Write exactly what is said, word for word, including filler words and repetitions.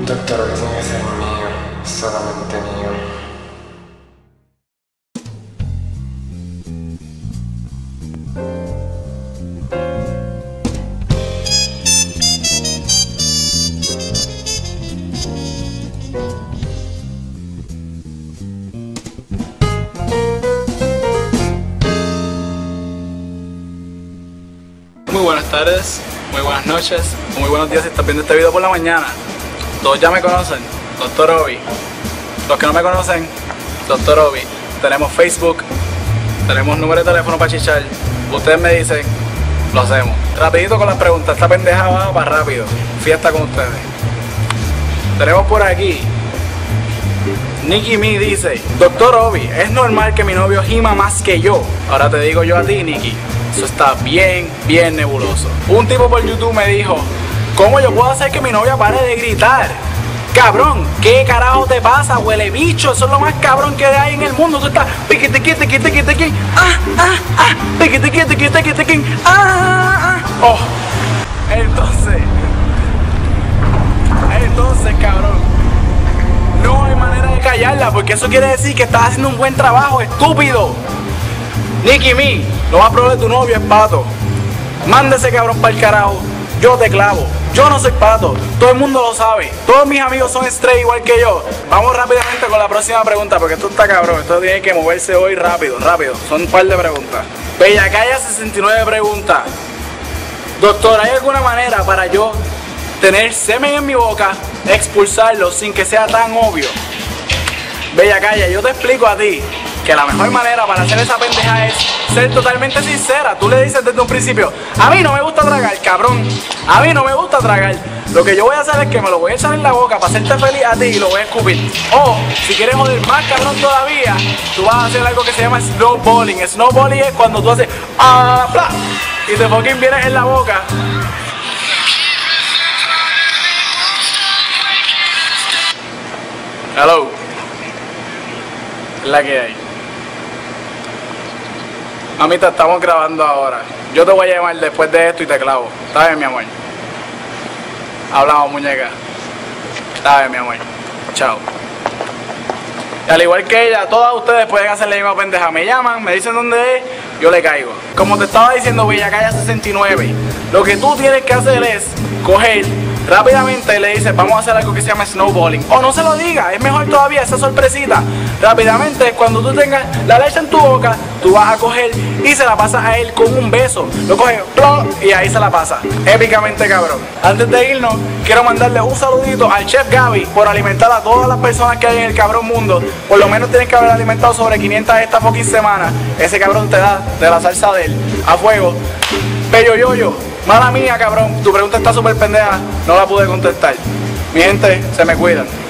Doctor, ¿quién es el mío? Solamente mío. Muy buenas tardes, muy buenas noches o muy buenos días si estás viendo este video por la mañana. Todos ya me conocen, Doctor Obi. Los que no me conocen, Doctor Obi. Tenemos Facebook, tenemos número de teléfono para chichar. Ustedes me dicen, lo hacemos. Rapidito con las preguntas, esta pendeja va para rápido. Fiesta con ustedes. Tenemos por aquí Nikki Me dice: Doctor Obi, ¿es normal que mi novio gima más que yo? Ahora te digo yo a ti, Nikki, eso está bien, bien nebuloso. Un tipo por YouTube me dijo: ¿cómo yo puedo hacer que mi novia pare de gritar? Cabrón, ¿qué carajo te pasa, huele bicho? Eso es lo más cabrón que hay en el mundo. Tú estás piquete, quite, quite, quite, quite, ah, ah, ah, piquete, quite, quite, quite, quite, ah, ah, oh. Entonces, entonces, cabrón, no hay manera de callarla, porque eso quiere decir que estás haciendo un buen trabajo, estúpido. Nikki Me, lo más probable tu novio es pato. Manda ese cabrón para el carajo. Yo te clavo. Yo no soy pato. Todo el mundo lo sabe. Todos mis amigos son straight igual que yo. Vamos rápidamente con la próxima pregunta, porque esto está cabrón. Esto tiene que moverse hoy rápido, rápido. Son un par de preguntas. Bellacaya sesenta y nueve pregunta: Doctor, ¿hay alguna manera para yo tener semen en mi boca, expulsarlo sin que sea tan obvio? Bellacaya, yo te explico a ti que la mejor manera para hacer esa pendeja es ser totalmente sincera. Tú le dices desde un principio: a mí no me gusta tragar, cabrón. A mí no me gusta tragar. Lo que yo voy a hacer es que me lo voy a echar en la boca para hacerte feliz a ti y lo voy a escupir. O, si quieres joder más cabrón todavía, tú vas a hacer algo que se llama snowballing. Snowballing es cuando tú haces ah, bla, y te fucking vienes en la boca. Hello. Es la que hay. Mamita, estamos grabando ahora. Yo te voy a llamar después de esto y te clavo. ¿Está bien, mi amor? Hablamos, muñeca. Está bien, mi amor. Chao. Y al igual que ella, todas ustedes pueden hacer la misma pendeja. Me llaman, me dicen dónde es, yo le caigo. Como te estaba diciendo, Bellacaya sesenta y nueve, lo que tú tienes que hacer es coger rápidamente y le dices: vamos a hacer algo que se llama snowballing. O no se lo diga, es mejor todavía esa sorpresita. Rápidamente, cuando tú tengas la leche en tu boca, tú vas a coger y se la pasas a él con un beso. Lo coges, plom, y ahí se la pasa. Épicamente, cabrón. Antes de irnos, quiero mandarle un saludito al Chef Gaby por alimentar a todas las personas que hay en el cabrón mundo. Por lo menos tienes que haber alimentado sobre quinientas esta fucking semana. Ese cabrón te da de la salsa de él a fuego. Bello yoyo, mala mía, cabrón. Tu pregunta está súper pendeja, no la pude contestar. Mi gente, se me cuidan.